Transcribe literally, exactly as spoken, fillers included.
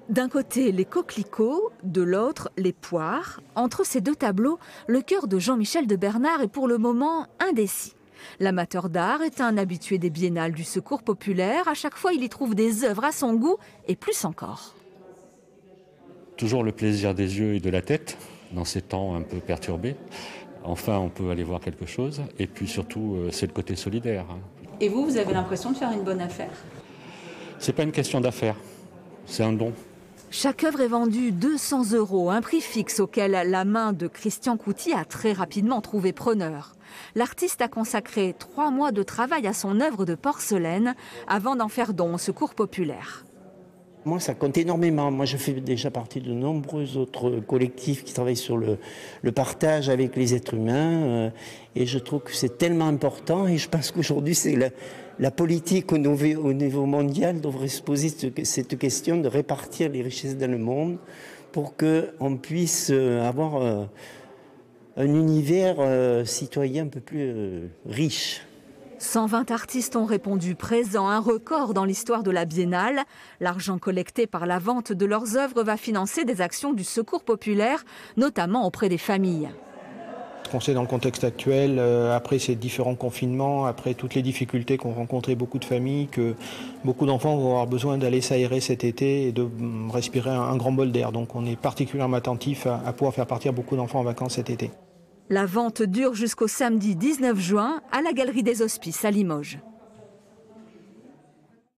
D'un côté, les coquelicots, de l'autre, les poires. Entre ces deux tableaux, le cœur de Jean-Michel de Bernard est pour le moment indécis. L'amateur d'art est un habitué des biennales du Secours populaire. À chaque fois, il y trouve des œuvres à son goût et plus encore. Toujours le plaisir des yeux et de la tête, dans ces temps un peu perturbés. Enfin, on peut aller voir quelque chose. Et puis surtout, c'est le côté solidaire. Et vous, vous avez l'impression de faire une bonne affaire? C'est pas une question d'affaires, c'est un don. Chaque œuvre est vendue deux cents euros, un prix fixe auquel la main de Christian Couty a très rapidement trouvé preneur. L'artiste a consacré trois mois de travail à son œuvre de porcelaine avant d'en faire don au Secours populaire. Moi, ça compte énormément. Moi, je fais déjà partie de nombreux autres collectifs qui travaillent sur le, le partage avec les êtres humains. Euh, et je trouve que c'est tellement important. Et je pense qu'aujourd'hui, c'est la, la politique au niveau, au niveau mondial devrait se poser cette, cette question de répartir les richesses dans le monde pour qu'on puisse avoir euh, un univers euh, citoyen un peu plus euh, riche. cent vingt artistes ont répondu présents, un record dans l'histoire de la Biennale. L'argent collecté par la vente de leurs œuvres va financer des actions du Secours populaire, notamment auprès des familles. On sait dans le contexte actuel, euh, après ces différents confinements, après toutes les difficultés qu'ont rencontrées beaucoup de familles, que beaucoup d'enfants vont avoir besoin d'aller s'aérer cet été et de mm, respirer un, un grand bol d'air. Donc on est particulièrement attentif à, à pouvoir faire partir beaucoup d'enfants en vacances cet été. La vente dure jusqu'au samedi dix-neuf juin à la Galerie des Hospices à Limoges.